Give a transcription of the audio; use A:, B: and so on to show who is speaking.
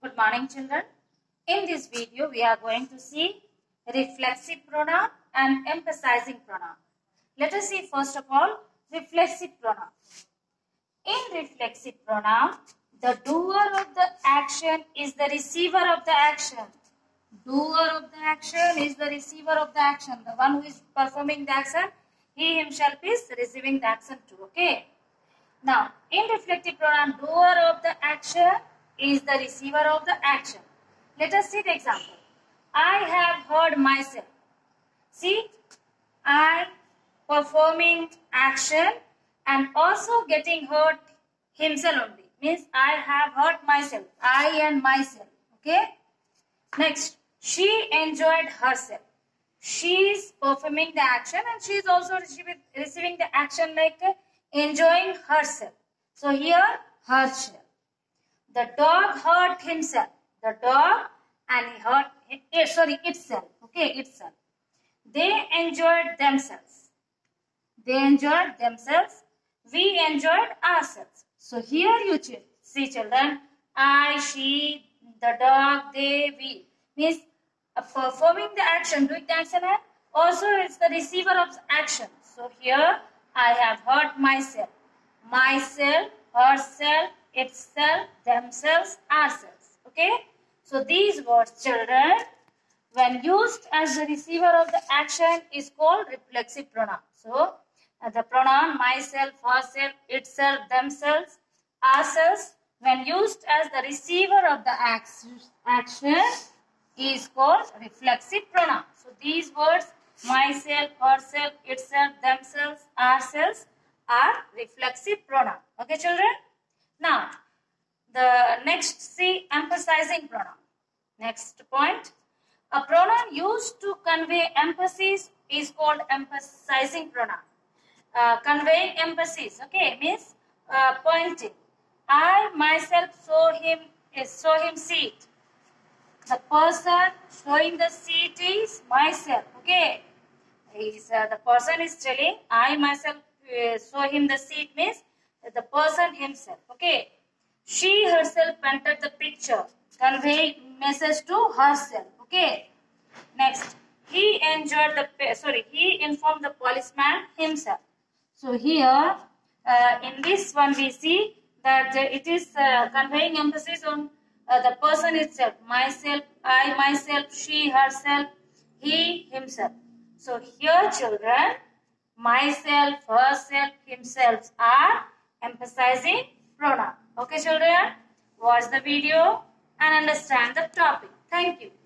A: Good morning, children. In this video, we are going to see reflexive pronoun and emphasizing pronoun. Let us see first of all reflexive pronoun. In reflexive pronoun, the doer of the action is the receiver of the action. Doer of the action is the receiver of the action. The one who is performing the action, he himself is receiving the action too. Okay. Now, in reflective pronoun, doer of the action is the receiver of the action. Let us see the example. I have heard myself. See, I performing action and also getting heard himself only. Means I have heard myself. I and myself. Okay. Next, she enjoyed herself. She is performing the action and she is also receiving the action like enjoying herself. So here, herself. The dog hurt himself. The dog and he hurt, itself. Okay, itself. They enjoyed themselves. They enjoyed themselves. We enjoyed ourselves. So here you see children, I, she, the dog, they, we. Means performing the action, doing the action and also it's the receiver of action. So here I have heard myself. Myself, herself, itself, themselves, ourselves. Okay. So these words children, when used as the receiver of the action is called reflexive pronoun. So the pronoun myself, herself, itself, themselves, ourselves, when used as the receiver of the action is called reflexive pronoun. So these words myself, herself, itself, themselves, ourselves are reflexive pronoun. Okay children. Now the next see emphasizing pronoun. Next point. A pronoun used to convey emphasis is called emphasizing pronoun. Conveying emphasis, okay, means pointing. I myself saw him seat. The person showing the seat is myself, okay. The person is telling I myself saw him the seat means the person himself, okay. She herself painted the picture, conveying message to herself, okay. Next, he informed the policeman himself. So here, in this one we see that it is conveying emphasis on the person itself. Myself, I, myself, she, herself, he, himself. So here children, myself, herself, himself are emphasizing pronoun. Okay children, watch the video and understand the topic. Thank you.